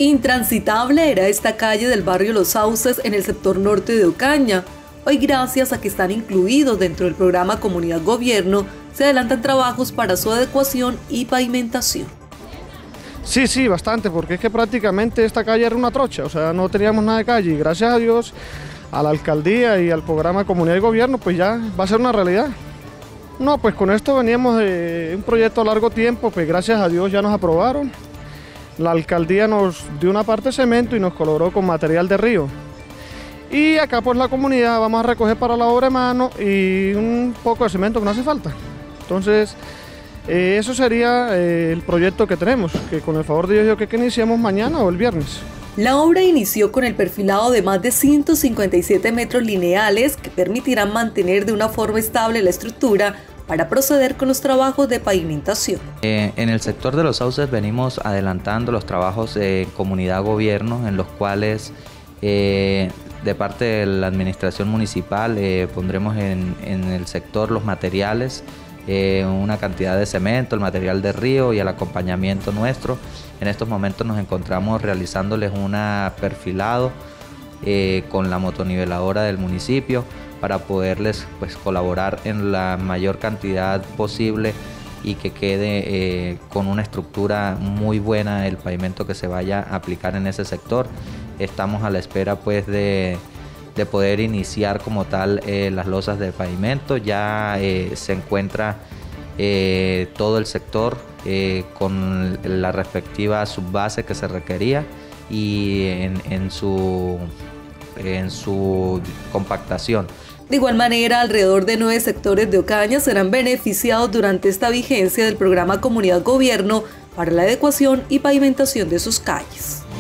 Intransitable era esta calle del barrio Los Sauces en el sector norte de Ocaña. Hoy, gracias a que están incluidos dentro del programa Comunidad Gobierno, se adelantan trabajos para su adecuación y pavimentación. Sí, bastante, porque es que prácticamente esta calle era una trocha, o sea, no teníamos nada de calle, y gracias a Dios, a la alcaldía y al programa Comunidad y Gobierno, pues ya va a ser una realidad. No, pues con esto veníamos de un proyecto a largo tiempo, pues gracias a Dios ya nos aprobaron. La alcaldía nos dio una parte de cemento y nos colaboró con material de río. Y acá pues la comunidad vamos a recoger para la obra de mano y un poco de cemento que no hace falta. Entonces, eso sería el proyecto que tenemos, que con el favor de Dios yo creo que iniciamos mañana o el viernes. La obra inició con el perfilado de más de 157 metros lineales que permitirán mantener de una forma estable la estructura para proceder con los trabajos de pavimentación. En el sector de Los Sauces venimos adelantando los trabajos de comunidad-gobierno, en los cuales de parte de la administración municipal pondremos en el sector los materiales, una cantidad de cemento, el material de río y el acompañamiento nuestro. En estos momentos nos encontramos realizándoles un perfilado con la motoniveladora del municipio para poderles pues colaborar en la mayor cantidad posible y que quede con una estructura muy buena el pavimento que se vaya a aplicar en ese sector. Estamos a la espera pues de poder iniciar como tal las losas de pavimento. Ya se encuentra todo el sector con la respectiva subbase que se requería y en su compactación. De igual manera, alrededor de 9 sectores de Ocaña serán beneficiados durante esta vigencia del programa Comunidad Gobierno para la adecuación y pavimentación de sus calles.